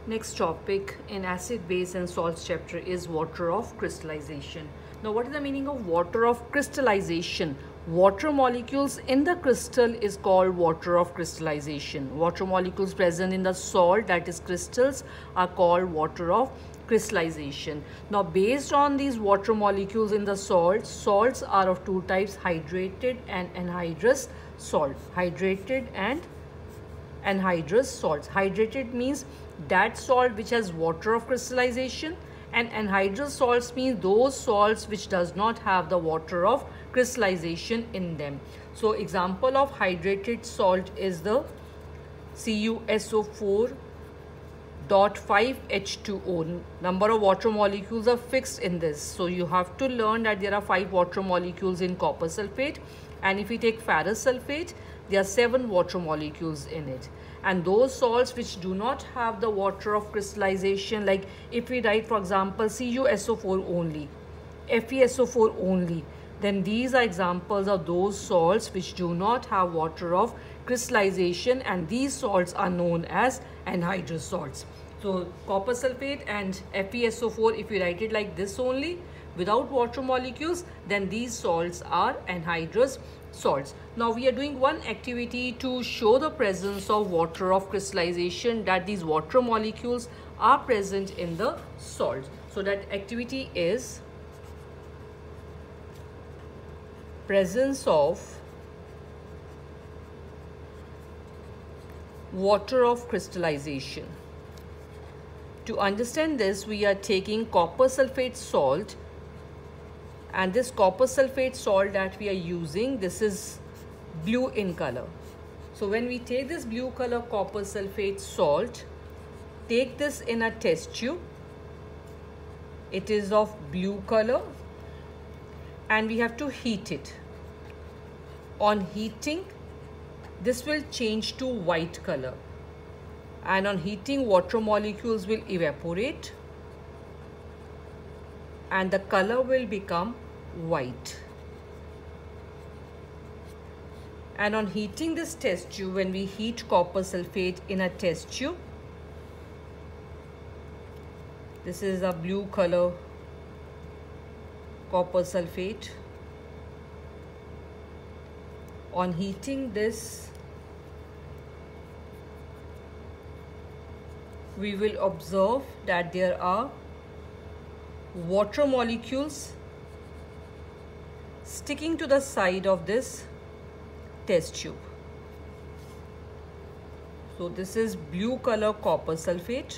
Next topic in acid, base and salts chapter is water of crystallization. Now what is the meaning of water of crystallization? Water molecules in the crystal is called water of crystallization. Water molecules present in the salt, that is crystals, are called water of crystallization. Now based on these water molecules in the salts are of two types, hydrated and anhydrous salt. Hydrated and anhydrous salts. Hydrated means that salt which has water of crystallization, and anhydrous salts means those salts which does not have the water of crystallization in them. So example of hydrated salt is the CuSO4.5H2O. Number of water molecules are fixed in this. So you have to learn that there are 5 water molecules in copper sulfate, and if we take ferrous sulfate, there are 7 water molecules in it. And those salts which do not have the water of crystallization, like if we write for example CuSO4 only, FeSO4 only, then these are examples of those salts which do not have water of crystallization, and these salts are known as anhydrous salts. So copper sulfate and FeSO4, if we write it like this only without water molecules, then these salts are anhydrous salts. Now we are doing one activity to show the presence of water of crystallization, that these water molecules are present in the salt. So that activity is presence of water of crystallization. To understand this, we are taking copper sulfate salt, and this copper sulfate salt that we are using, this is blue in color. So when we take this blue color copper sulfate salt, take this in a test tube. It is of blue color and we have to heat it. On heating, this will change to white color, and on heating, water molecules will evaporate and the color will become white. And on heating this test tube, when we heat copper sulfate in a test tube, this is a blue color copper sulfate. On heating this, we will observe that there are water molecules sticking to the side of this test tube. So this is blue color copper sulfate.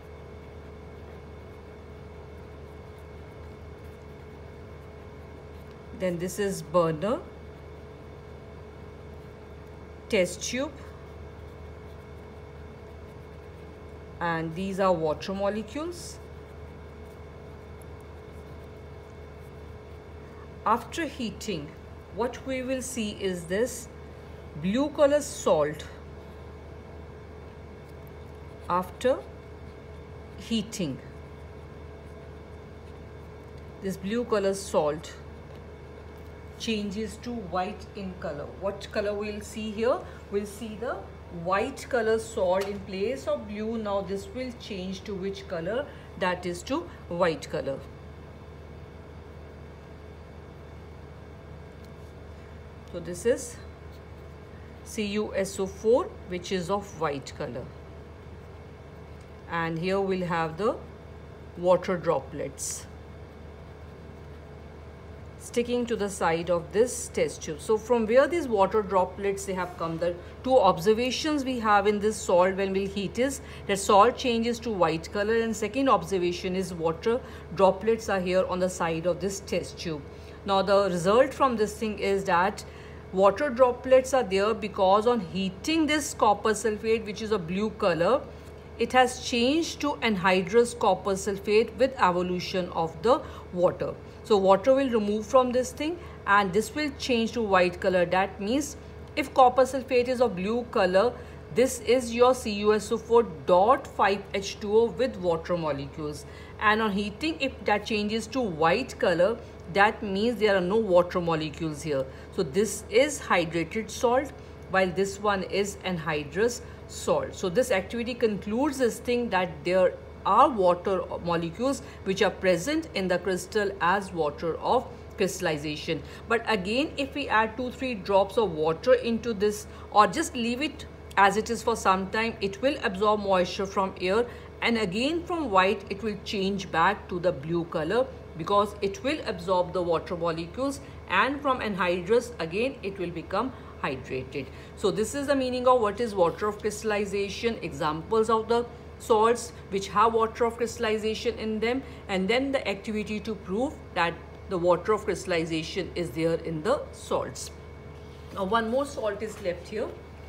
Then this is burner, test tube, and these are water molecules. After heating, what we will see is this blue color salt. After heating, this blue color salt changes to white in color. What color we'll see here? We'll see the white color salt in place of blue. Now this will change to which color? That is to white color. So this is CuSO4, which is of white color, and here we'll have the water droplets sticking to the side of this test tube. So from where these water droplets they have come, the two observations we have in this salt when we'll heat is that salt changes to white color, and second observation is water droplets are here on the side of this test tube. Now the result from this thing is that water droplets are there because on heating this copper sulfate, which is a blue color, it has changed to anhydrous copper sulfate with evolution of the water. So water will remove from this thing and this will change to white color. That means if copper sulfate is of blue color, this is your CuSO4.5H2O with water molecules. And on heating, if that changes to white color, that means there are no water molecules here. So this is hydrated salt, while this one is anhydrous salt. So this activity concludes this thing that there are water molecules which are present in the crystal as water of crystallization. But again, if we add 2-3 drops of water into this, or just leave it as it is for some time, it will absorb moisture from air, and again from white it will change back to the blue color because it will absorb the water molecules, and from anhydrous again it will become hydrated. So this is the meaning of what is water of crystallization, examples of the salts which have water of crystallization in them, and then the activity to prove that the water of crystallization is there in the salts. Now one more salt is left here,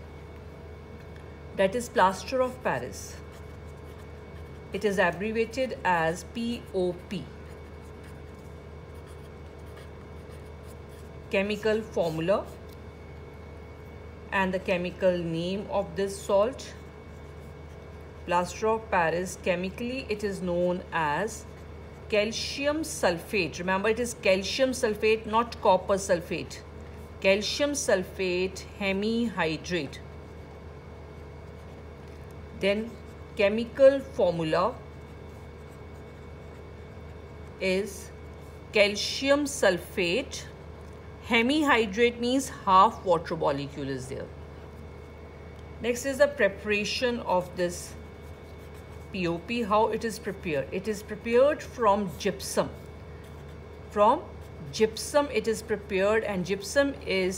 that is plaster of Paris. It is abbreviated as POP. Chemical formula and the chemical name of this salt. Plaster of Paris, chemically it is known as calcium sulfate. Remember, it is calcium sulfate, not copper sulfate. Calcium sulfate hemihydrate. Then chemical formula is calcium sulfate. Hemihydrate means half water molecule is there. Next is the preparation of this POP, how it is prepared. It is prepared from gypsum. From gypsum it is prepared, and gypsum is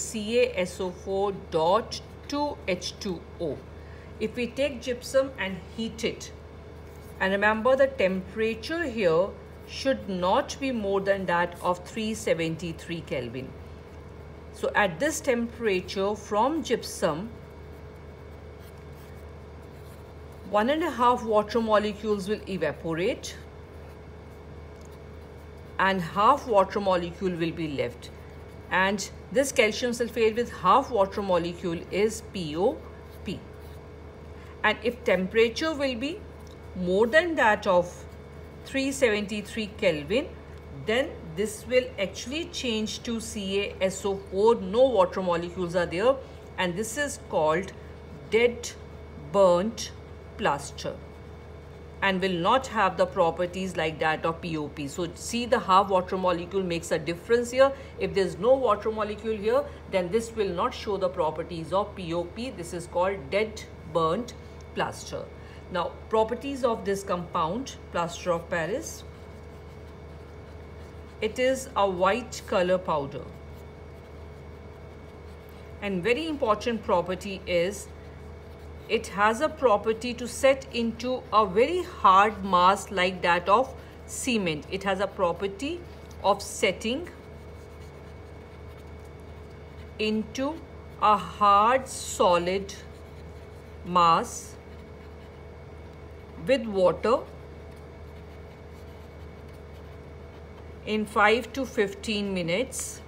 CaSO4.2H2O. If we take gypsum and heat it, and remember the temperature here should not be more than that of 373 Kelvin. So at this temperature, from gypsum, 1.5 water molecules will evaporate and half water molecule will be left, and this calcium sulfate with half water molecule is POP. And if temperature will be more than that of 373 Kelvin, then this will actually change to CaSO4. No water molecules are there, and this is called dead burnt plaster and will not have the properties like that of POP. So see, the half water molecule makes a difference here. If there is no water molecule here, then this will not show the properties of POP. This is called dead burnt plaster. Now properties of this compound, plaster of Paris. It is a white color powder, and very important property is it has a property to set into a very hard mass like that of cement. It has a property of setting into a hard solid mass with water in 5 to 15 minutes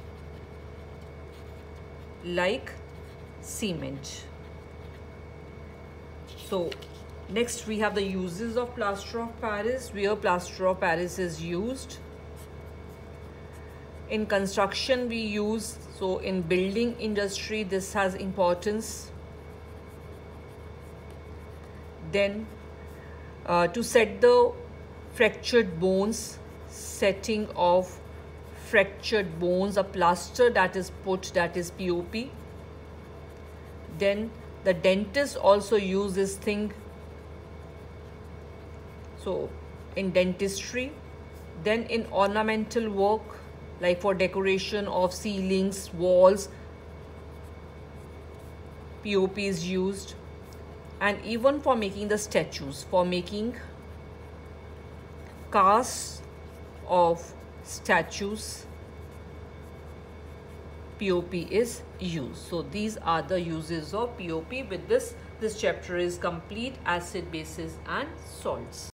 like cement. So next we have the uses of plaster of Paris, where plaster of Paris is used. In construction we use, so in building industry this has importance. Then to set the fractured bones, setting of fractured bones, a plaster that is put, that is POP. Then the dentist also use this thing, so in dentistry. Then in ornamental work, like for decoration of ceilings, walls, POP is used. And even for making the statues, for making casts of statues, POP is used. So these are the uses of POP. With this chapter is complete: acid, bases and salts.